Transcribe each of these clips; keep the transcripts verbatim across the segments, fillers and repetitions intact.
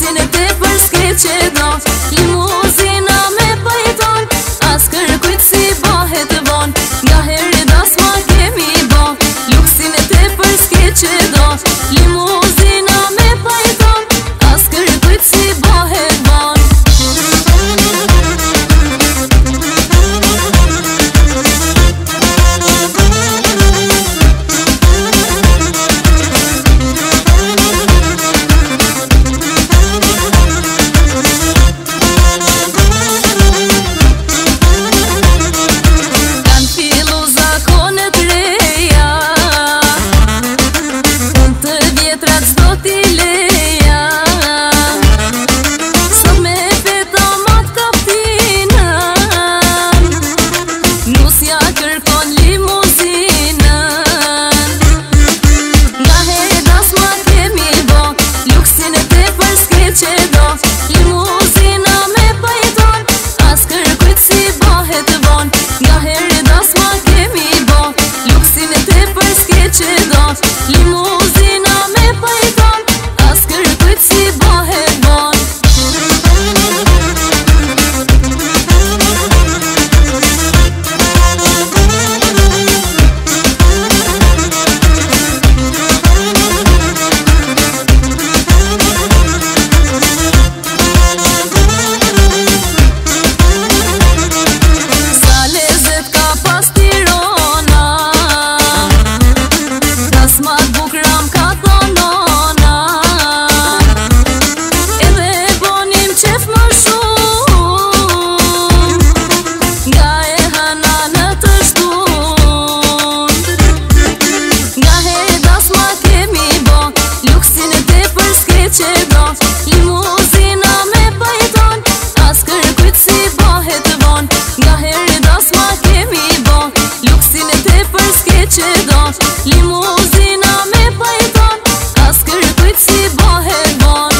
luksin e te për s'ke që do. Limuzina me pajton, as kërkujt si bahet von. Nga herë das ma kemi bo, luksin e te për s'ke që do. Limuzina me pajton, as kërkujt si bahet von. Limuzina me pajton, as kërkujt si bahet von. Sa lezet ka pas Tirana, tasmat bukram ka thonona, edhe bonim qef më shumë, nga e hana në të shtun. Nga herë das ma kemi bo, luksin e te për s'ke që do. Limuzina me pajton, as kërkujt si bahet von. Nga herë das ma kemi bo, luksin e te për s'ke që do. Limuzina me pajton, as kërkujt si bahet von.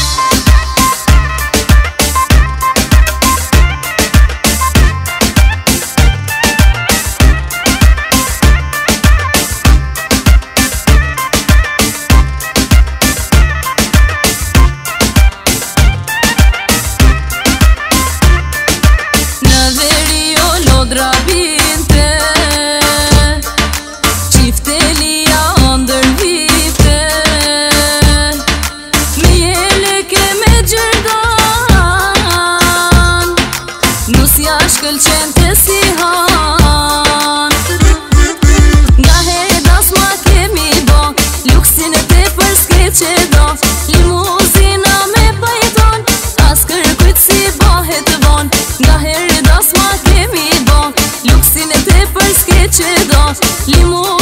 Në veri o lodra binte, qiftelia ndër vite, me jeleke me gjërdan, nusja shkëlqen të si han. Nga herë das ma kemi bo, luksin e te për s'ke që do. Limuzina me pajton, as kërkujt si bahet von. Nga herë das ma kemi bo, luksin e te për s'ke që do. Limuzina